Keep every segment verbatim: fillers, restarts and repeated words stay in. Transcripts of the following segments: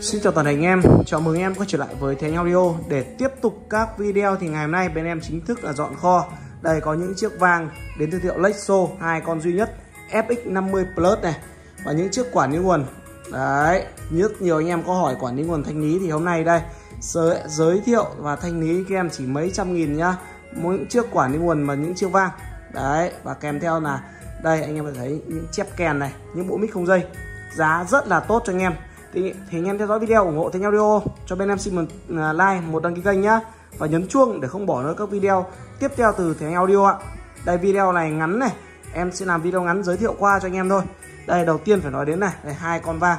Xin chào toàn thể anh em, chào mừng em quay trở lại với Thế Anh Audio để tiếp tục các video. Thì ngày hôm nay bên em chính thức là dọn kho. Đây có những chiếc vàng đến từ hiệu Lexo, hai con duy nhất F X năm mươi Plus này, và những chiếc quản lý nguồn. Đấy, rất nhiều anh em có hỏi quản lý nguồn thanh lý thì hôm nay đây giới thiệu và thanh lý các em chỉ mấy trăm nghìn nhá, mỗi chiếc quản lý nguồn và những chiếc vàng. Đấy, và kèm theo là đây anh em có thể thấy những chép kèn này, những bộ mic không dây, giá rất là tốt cho anh em. Thì, thì anh em theo dõi video ủng hộ Thế Anh Audio cho bên em xin một like, một đăng ký kênh nhá, và nhấn chuông để không bỏ lỡ các video tiếp theo từ Thế Anh Audio ạ. Đây video này ngắn này, em sẽ làm video ngắn giới thiệu qua cho anh em thôi. Đây đầu tiên phải nói đến này, đây hai con vàng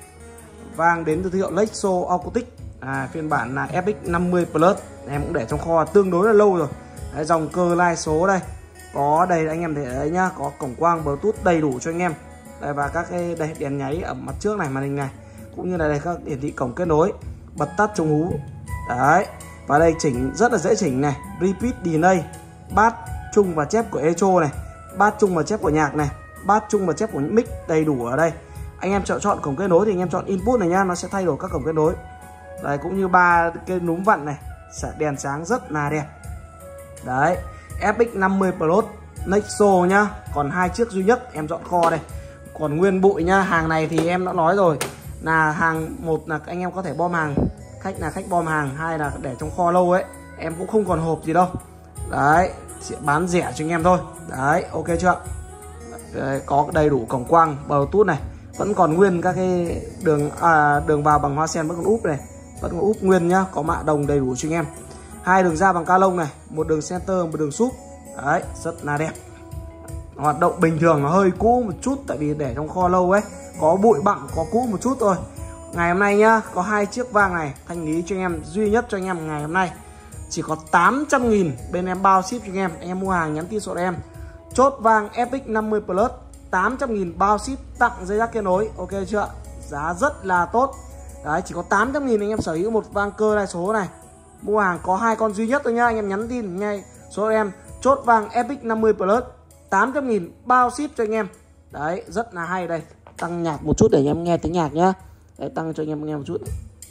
vàng đến từ thương hiệu Lexo Acoustic, à, phiên bản là F X năm mươi Plus. Em cũng để trong kho tương đối là lâu rồi. Đấy, dòng cơ lai số đây có đây anh em thấy đấy nhá, có cổng quang Bluetooth đầy đủ cho anh em. Đây, và các cái đây đèn nháy ở mặt trước này, màn hình này, cũng như là đây các hiển thị cổng kết nối, bật tắt chống hú. Đấy, và đây chỉnh rất là dễ chỉnh này, repeat delay, bass chung và chép của echo này, bass chung và chép của nhạc này, bass chung và chép của mic đầy đủ ở đây. Anh em chọn chọn cổng kết nối thì anh em chọn input này nhá, nó sẽ thay đổi các cổng kết nối. Đây cũng như ba cái núm vặn này, đèn sáng rất là đẹp. Đấy, F X năm mươi Plus Lexo nhá, còn hai chiếc duy nhất em dọn kho đây. Còn nguyên bụi nhá, hàng này thì em đã nói rồi là hàng, một là anh em có thể bom hàng, khách là khách bom hàng, hai là để trong kho lâu ấy, em cũng không còn hộp gì đâu. Đấy, sẽ bán rẻ cho anh em thôi. Đấy, ok chưa? Đấy, có đầy đủ cổng quang Bluetooth này, vẫn còn nguyên các cái đường à, đường vào bằng hoa sen vẫn còn úp này, vẫn còn úp nguyên nhá, có mạ đồng đầy đủ cho anh em. Hai đường ra bằng ca lông này, một đường center, một đường súp. Đấy, rất là đẹp. Hoạt động bình thường, nó hơi cũ một chút tại vì để trong kho lâu ấy, có bụi bặm, có cũ một chút thôi. Ngày hôm nay nhá, có hai chiếc vàng này thanh lý cho anh em, duy nhất cho anh em ngày hôm nay. Chỉ có tám trăm nghìn, bên em bao ship cho anh em. Anh em mua hàng nhắn tin số em, chốt vàng F X năm mươi Plus tám trăm nghìn bao ship, tặng dây rắc kết nối, ok chưa? Giá rất là tốt. Đấy, chỉ có tám trăm nghìn anh em sở hữu một vàng cơ lai số này. Mua hàng có hai con duy nhất thôi nhá, anh em nhắn tin ngay số em, chốt vàng F X năm mươi Plus tám trăm nghìn bao ship cho anh em. Đấy, rất là hay. Đây, tăng nhạc một chút để anh em nghe tiếng nhạc nhá. Đấy, tăng cho anh em nghe một chút.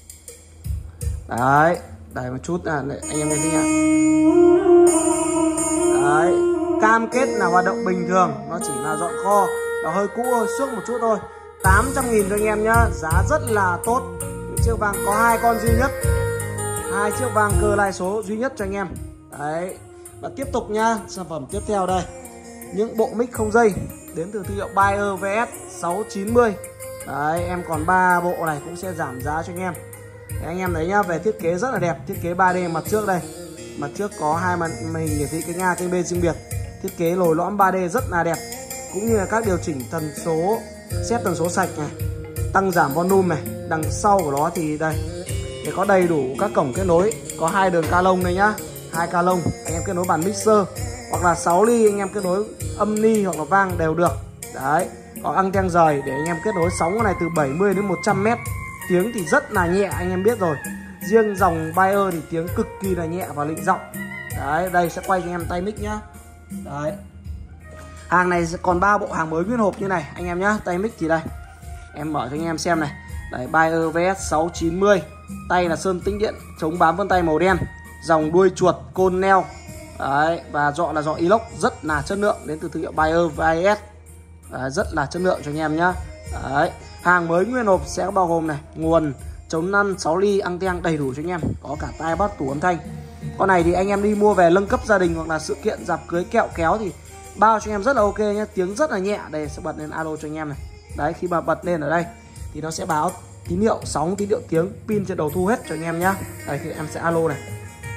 Đấy, đây một chút à, để anh em nghe tiếng nhạc. Đấy, cam kết là hoạt động bình thường, nó chỉ là dọn kho, nó hơi cũ hơi xước một chút thôi. Tám trăm nghìn cho anh em nhá, giá rất là tốt. Những chiếc vàng có hai con duy nhất, hai chiếc vàng cơ lai số duy nhất cho anh em. Đấy, và tiếp tục nhá, sản phẩm tiếp theo đây, những bộ mic không dây đến từ thương hiệu Bayer V S sáu chín mươi. Đấy, em còn ba bộ này cũng sẽ giảm giá cho anh em. Đấy, anh em thấy nhá, về thiết kế rất là đẹp, thiết kế ba D mặt trước đây. Mặt trước có hai màn hình hiển thị kênh A, kênh B riêng biệt. Thiết kế lồi lõm ba D rất là đẹp, cũng như là các điều chỉnh tần số, set tần số sạch này, tăng giảm volume này. Đằng sau của nó thì đây, để có đầy đủ các cổng kết nối, có hai đường ca lông này nhá, hai ca lông, anh em kết nối bàn mixer, hoặc là sáu ly anh em kết nối âm ni hoặc là vang đều được. Đấy, có anten rời để anh em kết nối sóng này từ bảy mươi đến một trăm mét. Tiếng thì rất là nhẹ, anh em biết rồi. Riêng dòng Bayer thì tiếng cực kỳ là nhẹ và lịnh giọng. Đấy, đây sẽ quay cho anh em tay mic nhá. Đấy, hàng này sẽ còn ba bộ hàng mới nguyên hộp như này anh em nhá. Tay mic thì đây, em mở cho anh em xem này. Đấy, Bayer V S sáu chín mươi. Tay là sơn tĩnh điện chống bám vân tay màu đen, dòng đuôi chuột côn neo. Đấy, và dọ là dọ inox rất là chất lượng, đến từ thương hiệu Bayer V S. Đấy, rất là chất lượng cho anh em nhá. Đấy, hàng mới nguyên hộp sẽ bao gồm này, nguồn, chống năn, sáu ly, anten đầy đủ cho anh em, có cả tai bắt tủ âm thanh. Con này thì anh em đi mua về nâng cấp gia đình hoặc là sự kiện dạp cưới kẹo kéo thì bao cho anh em rất là ok nhé, tiếng rất là nhẹ. Đây sẽ bật lên alo cho anh em này. Đấy, khi mà bật lên ở đây thì nó sẽ báo tín hiệu sóng, tín hiệu tiếng, pin trên đầu thu hết cho anh em nhá. Đây thì em sẽ alo này.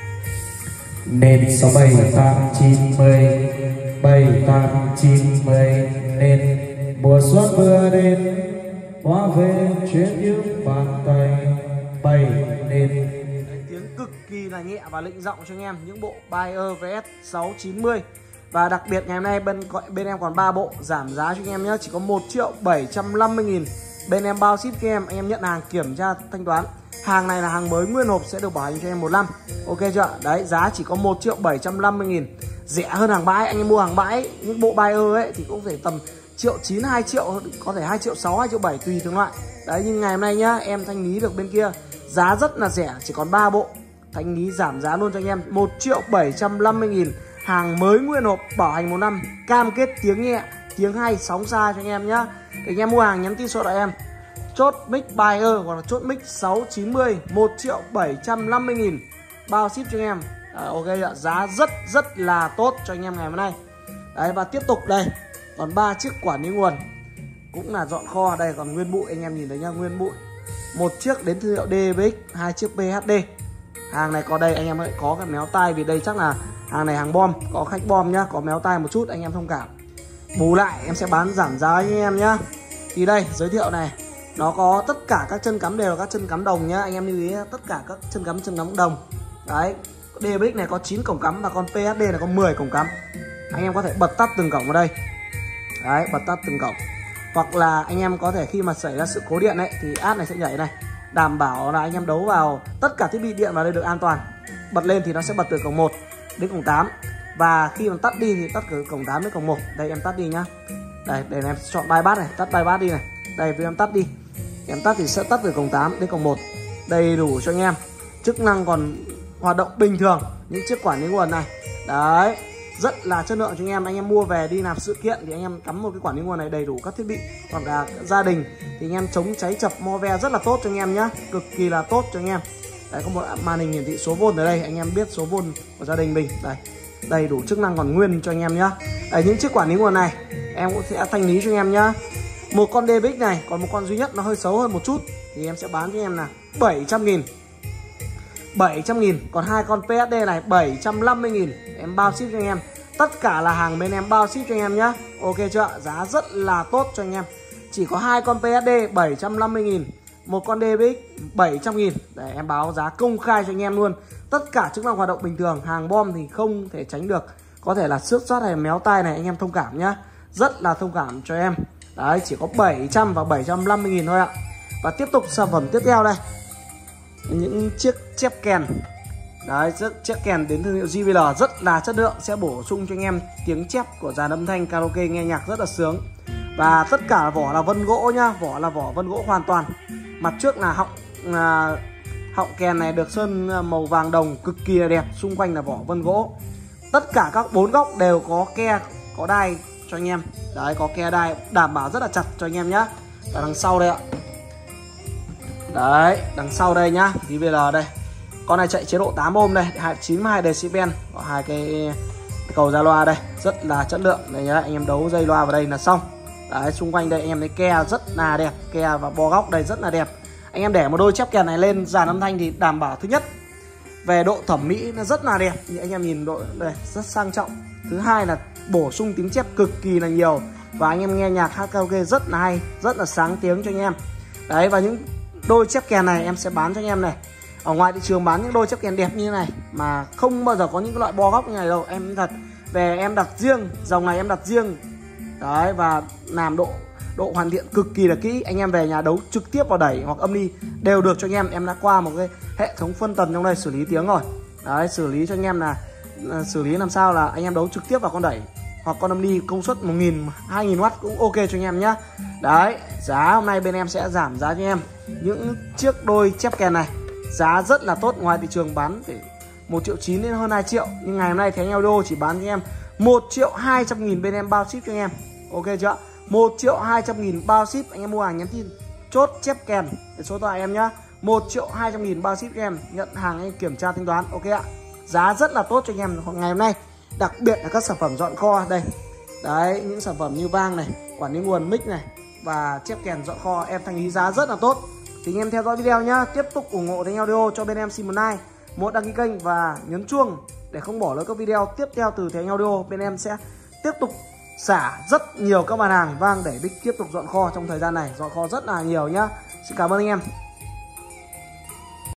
Nên sáu bảy tám chín mươi bảy tám chín mươi, nên mùa xuân vừa đến, hóa về chuyến những bàn tay bay nên. Đấy, tiếng cực kỳ là nhẹ và lịnh giọng cho anh em, những bộ Bayer V S sáu chín mươi. Và đặc biệt ngày hôm nay bên bên em còn ba bộ giảm giá cho anh em nhé, chỉ có một triệu bảy trăm năm mươi nghìn. Bên em bao ship cho em, anh em nhận hàng kiểm tra thanh toán. Hàng này là hàng mới nguyên hộp, sẽ được bảo hành cho em một năm. Ok chưa? Đấy, giá chỉ có một triệu bảy trăm năm mươi nghìn. Rẻ hơn hàng bãi, anh em mua hàng bãi những bộ Bayer ấy thì cũng phải tầm triệu chín, hai triệu, có thể hai triệu sáu, hai triệu bảy tùy từng loại. Đấy, nhưng ngày hôm nay nhá, em thanh lý được bên kia giá rất là rẻ, chỉ còn ba bộ. Thanh lý giảm giá luôn cho anh em một triệu bảy trăm năm mươi nghìn. Hàng mới nguyên hộp, bảo hành một năm, cam kết tiếng nhẹ, tiếng hay, sóng xa cho anh em nhá. Để anh em mua hàng nhắn tin số đại em chốt mic buyer hoặc là chốt mic sáu chín mươi, một triệu bảy trăm năm mươi nghìn, bao ship cho anh em. À, ok ạ, giá rất rất là tốt cho anh em ngày hôm nay. Đấy, và tiếp tục đây còn ba chiếc quản lý nguồn cũng là dọn kho. Đây còn nguyên bụi, anh em nhìn thấy nhá, nguyên bụi. Một chiếc đến thương hiệu đê vê ích, hai chiếc pê hát đê. Hàng này có đây anh em ơi, có cái méo tay vì đây chắc là hàng này hàng bom, có khách bom nhá, có méo tay một chút anh em thông cảm. Bù lại em sẽ bán giảm giá anh em nhá. Thì đây giới thiệu này, nó có tất cả các chân cắm đều là các chân cắm đồng nhá, anh em lưu ý tất cả các chân cắm chân cắm đồng. Đấy, đê vê ích này có chín cổng cắm và con pê hát đê này có mười cổng cắm. Anh em có thể bật tắt từng cổng vào đây. Đấy, bật tắt từng cổng. Hoặc là anh em có thể khi mà xảy ra sự cố điện ấy thì ad này sẽ nhảy này, đảm bảo là anh em đấu vào tất cả thiết bị điện vào đây được an toàn. Bật lên thì nó sẽ bật từ cổng một đến cổng tám. Và khi mà tắt đi thì tắt từ cổng tám đến cổng một. Đây em tắt đi nhá. Đây, để em chọn bypass này, tắt bypass đi này. Đây vì em tắt đi. Em tắt thì sẽ tắt từ cổng tám đến cổng một. Đầy đủ cho anh em. Chức năng còn hoạt động bình thường những chiếc quản lý nguồn này. Đấy, rất là chất lượng cho anh em. Anh em mua về đi làm sự kiện thì anh em cắm một cái quản lý nguồn này đầy đủ các thiết bị. Còn cả gia đình thì anh em chống cháy chập mo ve rất là tốt cho anh em nhá, cực kỳ là tốt cho anh em. Đấy, có một màn hình hiển thị số vôn ở đây, anh em biết số vôn của gia đình mình. Đây, đầy đủ chức năng còn nguyên cho anh em nhá. Đấy, những chiếc quản lý nguồn này em cũng sẽ thanh lý cho anh em nhá. Một con đê vê ích này, còn một con duy nhất nó hơi xấu hơn một chút thì em sẽ bán cho anh em là bảy trăm nghìn. bảy trăm nghìn. Còn hai con pê hát đê này bảy trăm năm mươi nghìn. Em bao ship cho anh em. Tất cả là hàng bên em bao ship cho anh em nhá. Ok chưa? Giá rất là tốt cho anh em. Chỉ có hai con pê hát đê bảy trăm năm mươi nghìn, một con đê vê ích bảy trăm nghìn. Để em báo giá công khai cho anh em luôn. Tất cả chức năng hoạt động bình thường, hàng bom thì không thể tránh được. Có thể là xước xoát hay méo tay này anh em thông cảm nhá. Rất là thông cảm cho em. Đấy, chỉ có bảy trăm và bảy trăm năm mươi nghìn thôi ạ. Và tiếp tục sản phẩm tiếp theo đây, những chiếc chép kèn. Đấy, chiếc kèn đến thương hiệu giê vê lờ rất là chất lượng, sẽ bổ sung cho anh em tiếng chép của dàn âm thanh karaoke nghe nhạc rất là sướng. Và tất cả vỏ là vân gỗ nhá, vỏ là vỏ vân gỗ hoàn toàn. Mặt trước là họng à, họng kèn này được sơn màu vàng đồng cực kỳ là đẹp, xung quanh là vỏ vân gỗ. Tất cả các bốn góc đều có ke, có đai cho anh em. Đấy, có ke đai đảm bảo rất là chặt cho anh em nhá. Và đằng sau đây ạ. Đấy, đằng sau đây nhá, giê vê lờ đây. Con này chạy chế độ tám ôm đây, chín mươi hai decibel, có hai cái cầu ra loa đây, rất là chất lượng. Đây nhá, anh em đấu dây loa vào đây là xong. Đấy, xung quanh đây anh em thấy ke rất là đẹp, ke và bo góc đây rất là đẹp. Anh em để một đôi chép kèn này lên dàn âm thanh thì đảm bảo thứ nhất về độ thẩm mỹ nó rất là đẹp, như anh em nhìn độ đây rất sang trọng. Thứ hai là bổ sung tiếng chép cực kỳ là nhiều và anh em nghe nhạc hát karaoke rất là hay, rất là sáng tiếng cho anh em. Đấy, và những đôi chép kèn này em sẽ bán cho anh em này. Ở ngoài thị trường bán những đôi chép kèn đẹp như thế này mà không bao giờ có những cái loại bo góc như này đâu. Em thật về em đặt riêng, dòng này em đặt riêng. Đấy, và làm độ độ hoàn thiện cực kỳ là kỹ. Anh em về nhà đấu trực tiếp vào đẩy hoặc âm ly đều được cho anh em. Em đã qua một cái hệ thống phân tần trong đây xử lý tiếng rồi. Đấy, xử lý cho anh em là xử lý làm sao là anh em đấu trực tiếp vào con đẩy hoặc con âm ly công suất một nghìn, hai nghìn oát cũng ok cho anh em nhá. Đấy, giá hôm nay bên em sẽ giảm giá cho anh em những chiếc đôi chép kèn này. Giá rất là tốt, ngoài thị trường bán phải một triệu chín đến hơn hai triệu, nhưng ngày hôm nay Thế Anh Audio chỉ bán cho anh em một triệu hai trăm nghìn, bên em bao ship cho anh em. Ok chưa? một triệu hai trăm nghìn bao ship. Anh em mua hàng nhắn tin chốt chép kèn để số điện thoại em nhá. một triệu hai trăm nghìn bao ship cho em, nhận hàng anh kiểm tra thanh toán. Ok ạ. Giá rất là tốt cho anh em ngày hôm nay. Đặc biệt là các sản phẩm dọn kho đây. Đấy, những sản phẩm như vang này, quản lý nguồn, mic này và chép kèn dọn kho em thanh lý giá rất là tốt. Thì anh em theo dõi video nhá, tiếp tục ủng hộ Thế Anh Audio cho bên em xin một like, một đăng ký kênh và nhấn chuông để không bỏ lỡ các video tiếp theo từ Thế Anh Audio. Bên em sẽ tiếp tục xả rất nhiều các mặt hàng vang để Bích tiếp tục dọn kho trong thời gian này, dọn kho rất là nhiều nhá. Xin cảm ơn anh em.